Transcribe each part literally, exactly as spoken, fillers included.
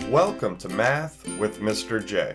Welcome to Math with Mister J.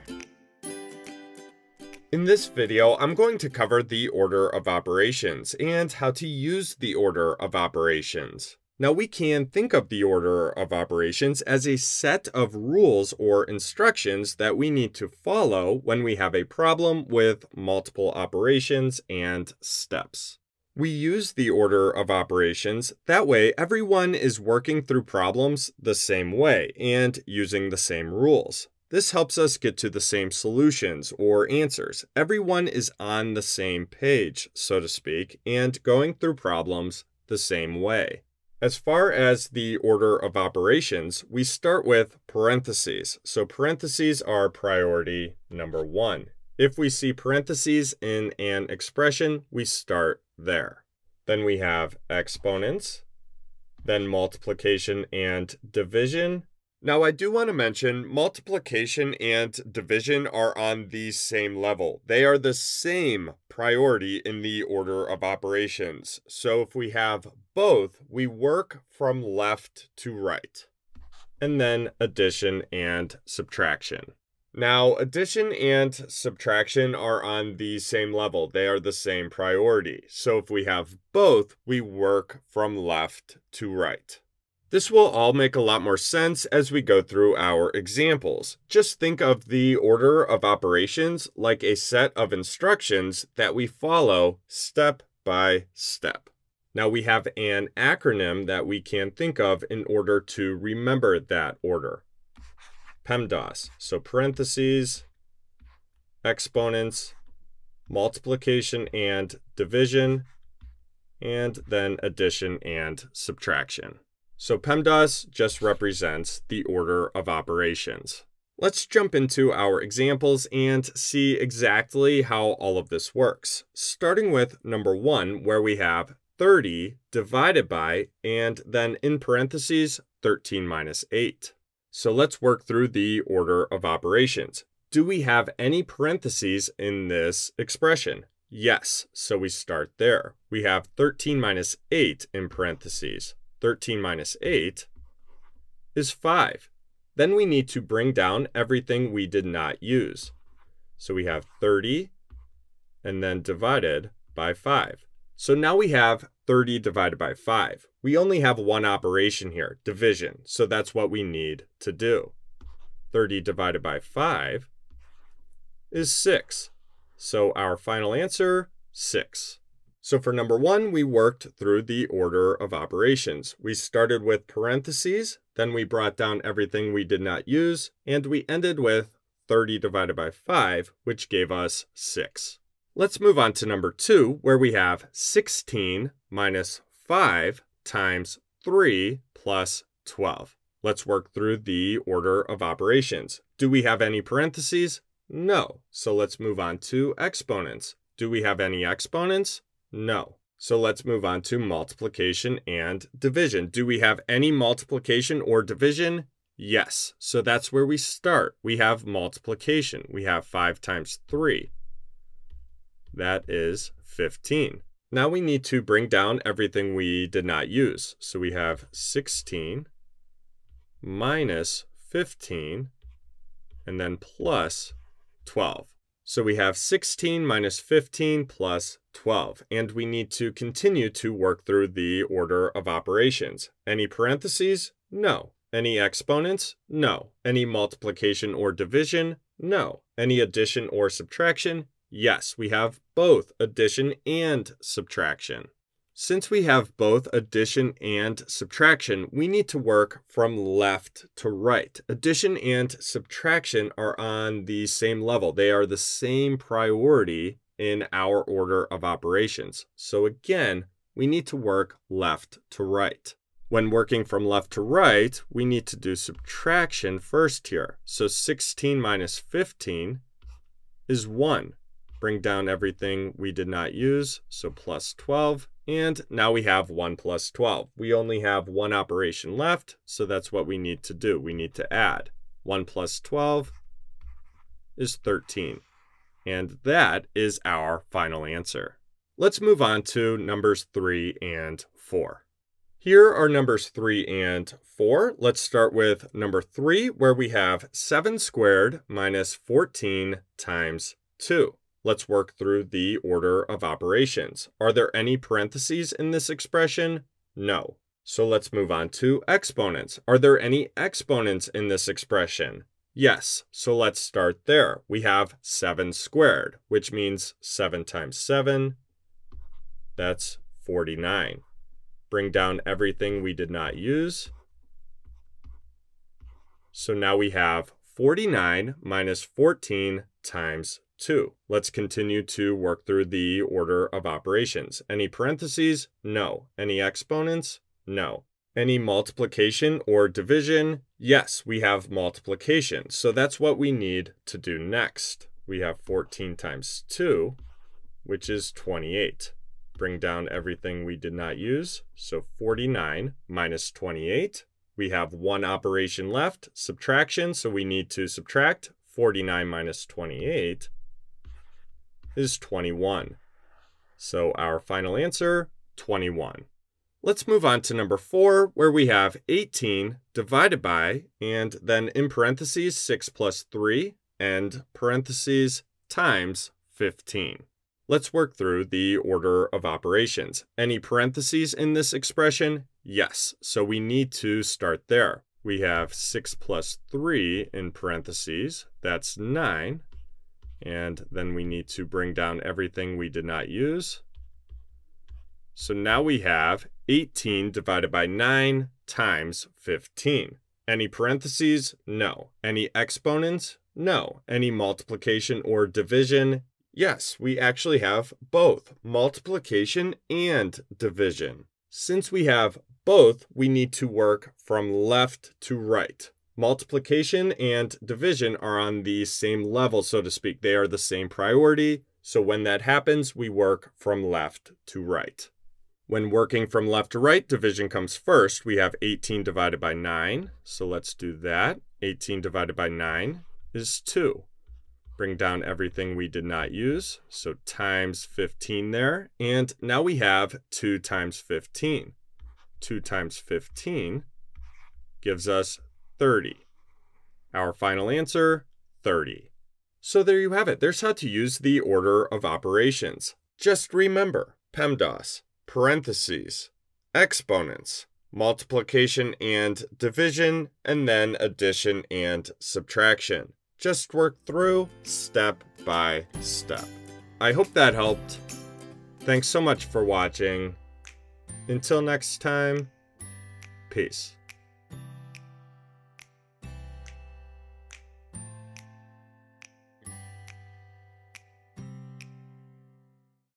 In this video, I'm going to cover the order of operations and how to use the order of operations. Now, we can think of the order of operations as a set of rules or instructions that we need to follow when we have a problem with multiple operations and steps. We use the order of operations, that way everyone is working through problems the same way and using the same rules. This helps us get to the same solutions or answers. Everyone is on the same page, so to speak, and going through problems the same way. As far as the order of operations, we start with parentheses. So parentheses are priority number one. If we see parentheses in an expression, we start there. Then we have exponents, then multiplication and division. Now, I do want to mention multiplication and division are on the same level. They are the same priority in the order of operations. So if we have both, we work from left to right. And then addition and subtraction. Now, addition and subtraction are on the same level. They are the same priority. So if we have both, we work from left to right. This will all make a lot more sense as we go through our examples. Just think of the order of operations like a set of instructions that we follow step by step. Now we have an acronym that we can think of in order to remember that order. PEMDAS, so parentheses, exponents, multiplication and division, and then addition and subtraction. So PEMDAS just represents the order of operations. Let's jump into our examples and see exactly how all of this works. Starting with number one, where we have thirty divided by, and then in parentheses, thirteen minus eight. So let's work through the order of operations. Do we have any parentheses in this expression? Yes, so we start there. We have thirteen minus eight in parentheses. thirteen minus eight is five. Then we need to bring down everything we did not use. So we have thirty and then divided by five. So now we have thirty divided by five. We only have one operation here, division. So that's what we need to do. thirty divided by five is six. So our final answer, six. So for number one, we worked through the order of operations. We started with parentheses, then we brought down everything we did not use, and we ended with thirty divided by five, which gave us six. Let's move on to number two, where we have sixteen minus five times three plus twelve. Let's work through the order of operations. Do we have any parentheses? No. So let's move on to exponents. Do we have any exponents? No. So let's move on to multiplication and division. Do we have any multiplication or division? Yes. So that's where we start. We have multiplication. We have five times three. That is fifteen. Now we need to bring down everything we did not use. So we have sixteen minus fifteen and then plus twelve. So we have sixteen minus fifteen plus twelve, and we need to continue to work through the order of operations. Any parentheses? No. Any exponents? No. Any multiplication or division? No. Any addition or subtraction? Yes, we have both addition and subtraction. Since we have both addition and subtraction, we need to work from left to right. Addition and subtraction are on the same level. They are the same priority in our order of operations. So again, we need to work left to right. When working from left to right, we need to do subtraction first here. So sixteen minus fifteen is one. Bring down everything we did not use, so plus twelve. And now we have one plus twelve. We only have one operation left, so that's what we need to do. We need to add. one plus twelve is thirteen. And that is our final answer. Let's move on to numbers three and four. Here are numbers three and four. Let's start with number three, where we have seven squared minus fourteen times two. Let's work through the order of operations. Are there any parentheses in this expression? No. So let's move on to exponents. Are there any exponents in this expression? Yes. So let's start there. We have seven squared, which means seven times seven. That's forty-nine. Bring down everything we did not use. So now we have forty-nine minus fourteen times two. Let's continue to work through the order of operations. Any parentheses? No. Any exponents? No. Any multiplication or division? Yes, we have multiplication. So that's what we need to do next. We have fourteen times two, which is twenty-eight. Bring down everything we did not use. So forty-nine minus twenty-eight. We have one operation left, subtraction. So we need to subtract. forty-nine minus twenty-eight is twenty-one. So our final answer, twenty-one. Let's move on to number four, where we have eighteen divided by, and then in parentheses, six plus three, and parentheses, times fifteen. Let's work through the order of operations. Any parentheses in this expression? Yes. So we need to start there. We have six plus three in parentheses. That's nine. And then we need to bring down everything we did not use. So now we have eighteen divided by nine times fifteen. Any parentheses? No. Any exponents? No. Any multiplication or division? Yes, we actually have both multiplication and division. Since we have both, we need to work from left to right. Multiplication and division are on the same level, so to speak. They are the same priority. So when that happens, we work from left to right. When working from left to right, division comes first. We have eighteen divided by nine. So let's do that. eighteen divided by nine is two. Bring down everything we did not use. So times fifteen there. And now we have two times fifteen. two times fifteen gives us thirty. Our final answer, thirty. So there you have it. There's how to use the order of operations. Just remember, PEMDAS, parentheses, exponents, multiplication and division, and then addition and subtraction. Just work through step by step. I hope that helped. Thanks so much for watching. Until next time, peace.